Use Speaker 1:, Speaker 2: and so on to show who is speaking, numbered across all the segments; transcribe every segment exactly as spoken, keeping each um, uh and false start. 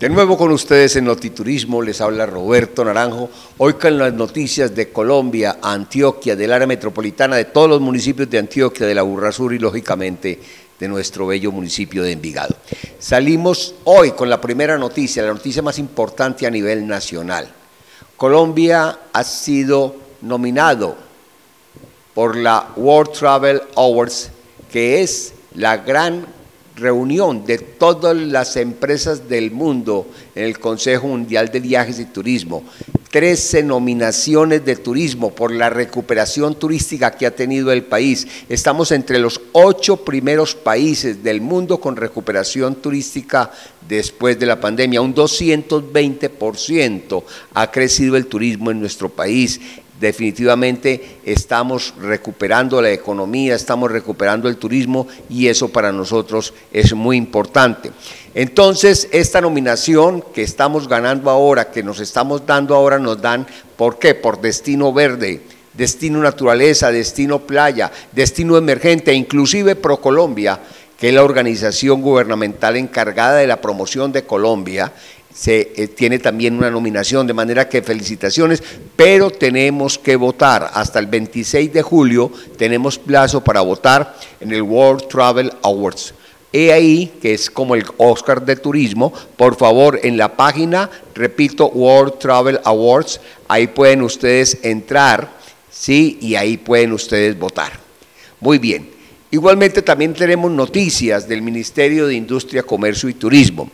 Speaker 1: De nuevo con ustedes en Notiturismo, les habla Roberto Naranjo, hoy con las noticias de Colombia, Antioquia, del área metropolitana, de todos los municipios de Antioquia, de la Burra Sur y lógicamente de nuestro bello municipio de Envigado. Salimos hoy con la primera noticia, la noticia más importante a nivel nacional. Colombia ha sido nominado por la World Travel Awards, que es la gran reunión de todas las empresas del mundo en el Consejo Mundial de Viajes y Turismo. trece nominaciones de turismo por la recuperación turística que ha tenido el país. Estamos entre los ocho primeros países del mundo con recuperación turística después de la pandemia. Un doscientos veinte por ciento ha crecido el turismo en nuestro país. Definitivamente estamos recuperando la economía, estamos recuperando el turismo y eso para nosotros es muy importante. Entonces, esta nominación que estamos ganando ahora, que nos estamos dando ahora, nos dan, ¿por qué? Por destino verde, destino naturaleza, destino playa, destino emergente, inclusive ProColombia, que es la organización gubernamental encargada de la promoción de Colombia, se eh, tiene también una nominación, de manera que felicitaciones, pero tenemos que votar. Hasta el veintiséis de julio tenemos plazo para votar en el World Travel Awards. He ahí, que es como el Oscar de turismo, por favor, en la página, repito, World Travel Awards, ahí pueden ustedes entrar, sí, y ahí pueden ustedes votar. Muy bien. Igualmente también tenemos noticias del Ministerio de Industria, Comercio y Turismo.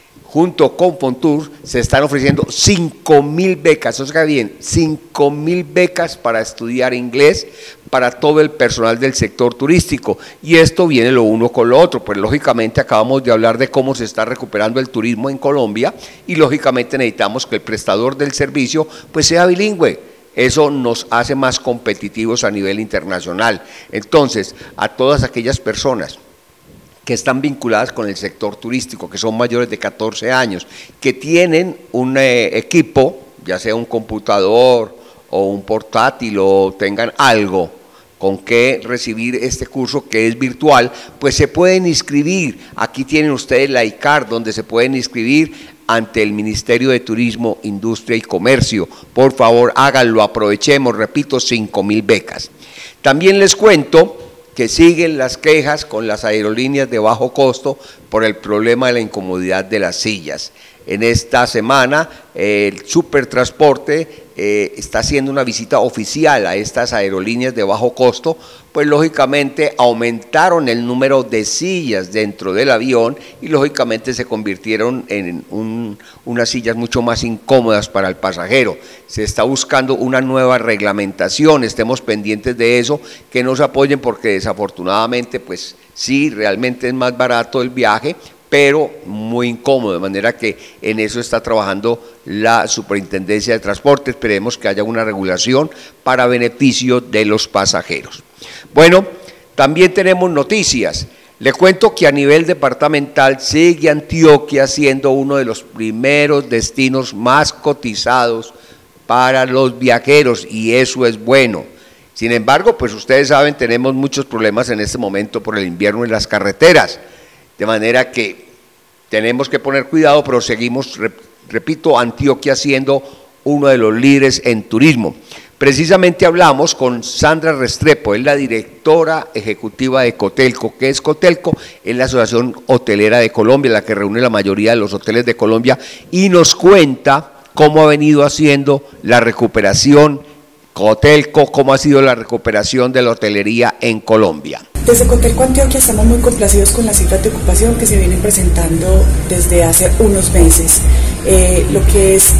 Speaker 1: Junto con Fontur se están ofreciendo cinco mil becas, oiga bien, cinco mil becas para estudiar inglés para todo el personal del sector turístico. Y esto viene lo uno con lo otro, pues lógicamente acabamos de hablar de cómo se está recuperando el turismo en Colombia y lógicamente necesitamos que el prestador del servicio pues sea bilingüe. Eso nos hace más competitivos a nivel internacional. Entonces, a todas aquellas personas que están vinculadas con el sector turístico, que son mayores de catorce años, que tienen un eh, equipo, ya sea un computador o un portátil o tengan algo con que recibir este curso que es virtual, pues se pueden inscribir. Aquí tienen ustedes la I C A R, donde se pueden inscribir ante el Ministerio de Turismo, Industria y Comercio. Por favor, háganlo, aprovechemos, repito, cinco mil becas. También les cuento que siguen las quejas con las aerolíneas de bajo costo por el problema de la incomodidad de las sillas. En esta semana eh, el Supertransporte eh, está haciendo una visita oficial a estas aerolíneas de bajo costo, pues lógicamente aumentaron el número de sillas dentro del avión y lógicamente se convirtieron en un, unas sillas mucho más incómodas para el pasajero. Se está buscando una nueva reglamentación, estemos pendientes de eso, que nos apoyen porque desafortunadamente pues sí, realmente es más barato el viaje, pero muy incómodo, de manera que en eso está trabajando la Superintendencia de Transporte. Esperemos que haya una regulación para beneficio de los pasajeros. Bueno, también tenemos noticias. Le cuento que a nivel departamental sigue Antioquia siendo uno de los primeros destinos más cotizados para los viajeros y eso es bueno. Sin embargo, pues ustedes saben, tenemos muchos problemas en este momento por el invierno en las carreteras, de manera que tenemos que poner cuidado, pero seguimos, repito, Antioquia siendo uno de los líderes en turismo. Precisamente hablamos con Sandra Restrepo, es la directora ejecutiva de Cotelco. ¿Qué es Cotelco? Es la Asociación Hotelera de Colombia, la que reúne la mayoría de los hoteles de Colombia y nos cuenta cómo ha venido haciendo la recuperación Cotelco, cómo ha sido la recuperación de la hotelería en Colombia.
Speaker 2: Desde Cotelco Antioquia estamos muy complacidos con las cifras de ocupación que se vienen presentando desde hace unos meses. Eh, lo que es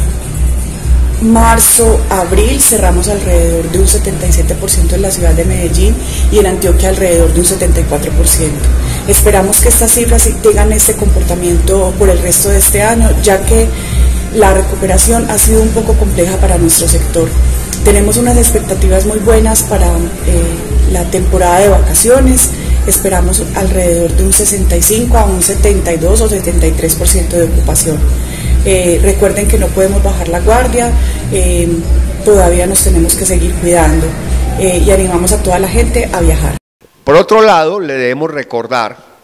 Speaker 2: marzo, abril, cerramos alrededor de un setenta y siete por ciento en la ciudad de Medellín y en Antioquia alrededor de un setenta y cuatro por ciento. Esperamos que estas cifras tengan este comportamiento por el resto de este año, ya que la recuperación ha sido un poco compleja para nuestro sector. Tenemos unas expectativas muy buenas para eh, la temporada de vacaciones, esperamos alrededor de un sesenta y cinco a un setenta y dos o setenta y tres por ciento de ocupación. Eh, recuerden que no podemos bajar la guardia, eh, todavía nos tenemos que seguir cuidando eh, y animamos a toda la gente a viajar.
Speaker 1: Por otro lado, le debemos recordar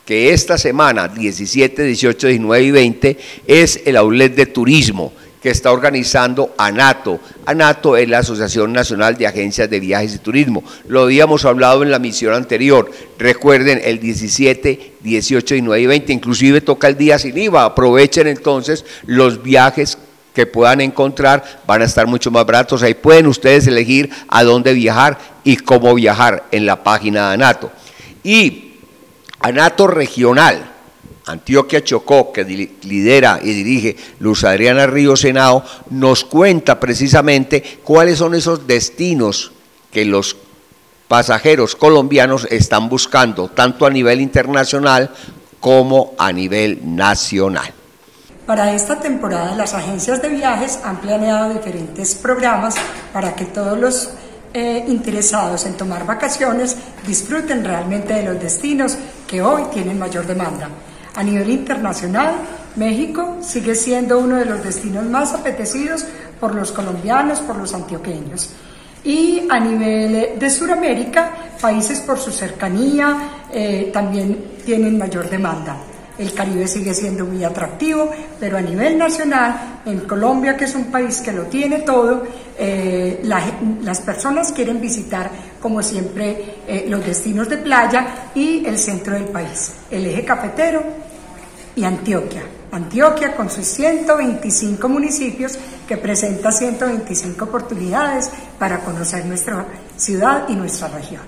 Speaker 1: que esta semana, diecisiete, dieciocho, diecinueve y veinte, es el outlet de turismo que está organizando ANATO. ANATO es la Asociación Nacional de Agencias de Viajes y Turismo. Lo habíamos hablado en la misión anterior. Recuerden, el diecisiete, dieciocho, diecinueve y veinte, inclusive toca el día sin I V A. Aprovechen entonces los viajes que puedan encontrar, van a estar mucho más baratos. Ahí pueden ustedes elegir a dónde viajar y cómo viajar en la página de ANATO. Y ANATO Regional, Antioquia Chocó, que lidera y dirige Luz Adriana Ríos Henao, nos cuenta precisamente cuáles son esos destinos que los pasajeros colombianos están buscando, tanto a nivel internacional como a nivel nacional.
Speaker 3: Para esta temporada, las agencias de viajes han planeado diferentes programas para que todos los eh, interesados en tomar vacaciones disfruten realmente de los destinos que hoy tienen mayor demanda. A nivel internacional, México sigue siendo uno de los destinos más apetecidos por los colombianos, por los antioqueños. Y a nivel de Sudamérica, países por su cercanía eh, también tienen mayor demanda. El Caribe sigue siendo muy atractivo, pero a nivel nacional, en Colombia, que es un país que lo tiene todo, eh, la, las personas quieren visitar, como siempre, eh, los destinos de playa y el centro del país, el eje cafetero y Antioquia. Antioquia con sus ciento veinticinco municipios, que presenta ciento veinticinco oportunidades para conocer nuestra ciudad y nuestra región.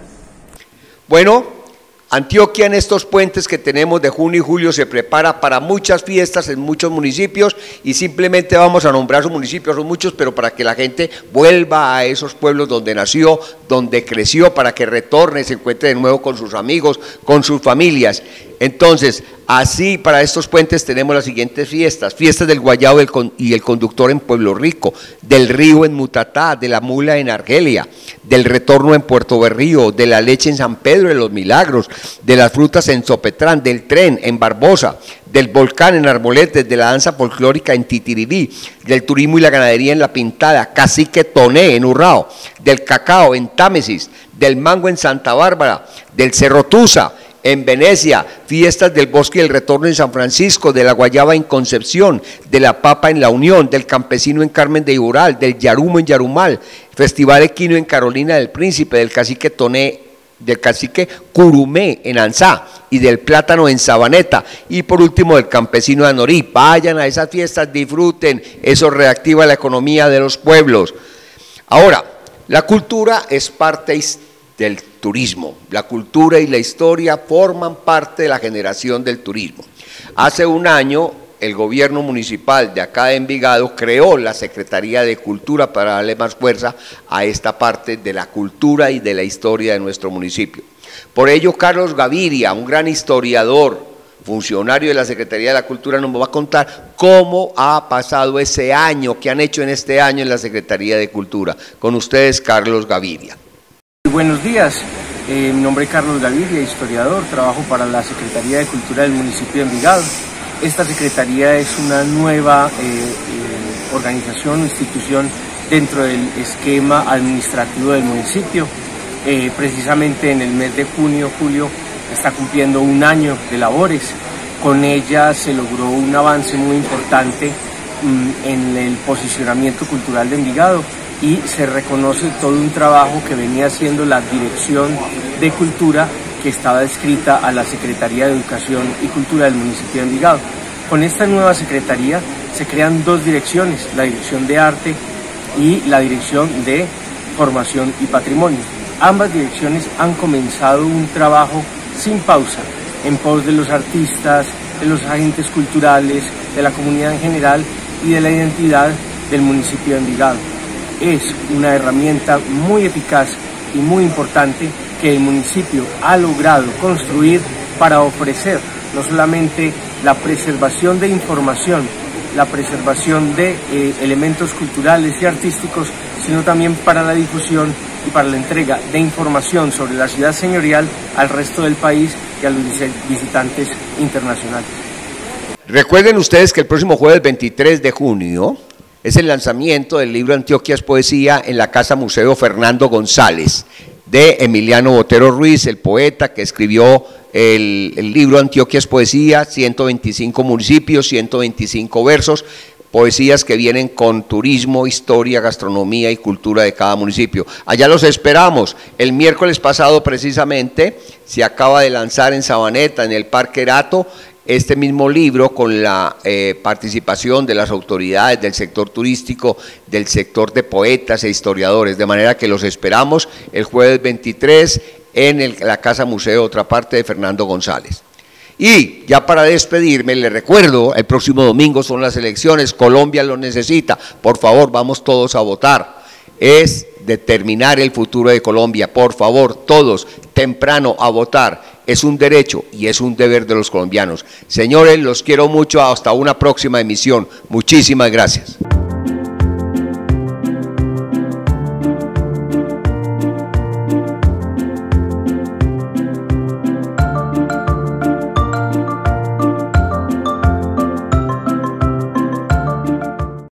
Speaker 1: Bueno, Antioquia en estos puentes que tenemos de junio y julio se prepara para muchas fiestas en muchos municipios y simplemente vamos a nombrar sus municipios, son muchos, pero para que la gente vuelva a esos pueblos donde nació, donde creció, para que retorne, se encuentre de nuevo con sus amigos, con sus familias. Entonces, así para estos puentes tenemos las siguientes fiestas: fiestas del Guayabo y el Conductor en Pueblo Rico, del Río en Mutatá, de la Mula en Argelia, del Retorno en Puerto Berrío, de la Leche en San Pedro de los Milagros, de las Frutas en Sopetrán, del Tren en Barbosa, del Volcán en Arboletes, de la danza folclórica en Titirirí, del turismo y la ganadería en La Pintada, Cacique Toné en Urrao, del cacao en Támesis, del mango en Santa Bárbara, del Cerro Tusa en Venecia, fiestas del Bosque y el Retorno en San Francisco, de la guayaba en Concepción, de la papa en La Unión, del campesino en Carmen de Iboral, del yarumo en Yarumal, festival equino en Carolina del Príncipe, del cacique Toné, del cacique Curumé en Ansá y del plátano en Sabaneta, y por último del campesino de Anorí. Vayan a esas fiestas, disfruten, eso reactiva la economía de los pueblos. Ahora, la cultura es parte del turismo, la cultura y la historia forman parte de la generación del turismo. Hace un año el gobierno municipal de acá de Envigado creó la Secretaría de Cultura para darle más fuerza a esta parte de la cultura y de la historia de nuestro municipio. Por ello, Carlos Gaviria, un gran historiador, funcionario de la Secretaría de la Cultura, nos va a contar cómo ha pasado ese año, qué han hecho en este año en la Secretaría de Cultura. Con ustedes, Carlos Gaviria.
Speaker 4: Buenos días, eh, mi nombre es Carlos Gaviria, historiador, trabajo para la Secretaría de Cultura del municipio de Envigado. Esta Secretaría es una nueva eh, eh, organización o institución dentro del esquema administrativo del municipio. Eh, precisamente en el mes de junio, julio, está cumpliendo un año de labores. Con ella se logró un avance muy importante mmm, en el posicionamiento cultural de Envigado, y se reconoce todo un trabajo que venía haciendo la Dirección de Cultura, que estaba adscrita a la Secretaría de Educación y Cultura del municipio de Envigado. Con esta nueva Secretaría se crean dos direcciones, la Dirección de Arte y la Dirección de Formación y Patrimonio. Ambas direcciones han comenzado un trabajo sin pausa en pos de los artistas, de los agentes culturales, de la comunidad en general y de la identidad del municipio de Envigado. Es una herramienta muy eficaz y muy importante que el municipio ha logrado construir para ofrecer no solamente la preservación de información, la preservación de eh, elementos culturales y artísticos, sino también para la difusión y para la entrega de información sobre la ciudad señorial al resto del país y a los visitantes internacionales.
Speaker 1: Recuerden ustedes que el próximo jueves veintitrés de junio es el lanzamiento del libro Antioquia es Poesía en la Casa Museo Fernando González. de Emiliano Botero Ruiz, el poeta que escribió el, el libro Antioquia es Poesía, ciento veinticinco municipios, ciento veinticinco versos, poesías que vienen con turismo, historia, gastronomía y cultura de cada municipio. Allá los esperamos. El miércoles pasado precisamente se acaba de lanzar en Sabaneta, en el Parque Erato, este mismo libro con la eh, participación de las autoridades del sector turístico, del sector de poetas e historiadores, de manera que los esperamos el jueves veintitrés en el, la Casa Museo, otra parte de Fernando González. Y ya para despedirme, les recuerdo, el próximo domingo son las elecciones, Colombia lo necesita, por favor, vamos todos a votar. Es determinar el futuro de Colombia, por favor, todos, temprano a votar. Es un derecho y es un deber de los colombianos. Señores, los quiero mucho, hasta una próxima emisión. Muchísimas gracias.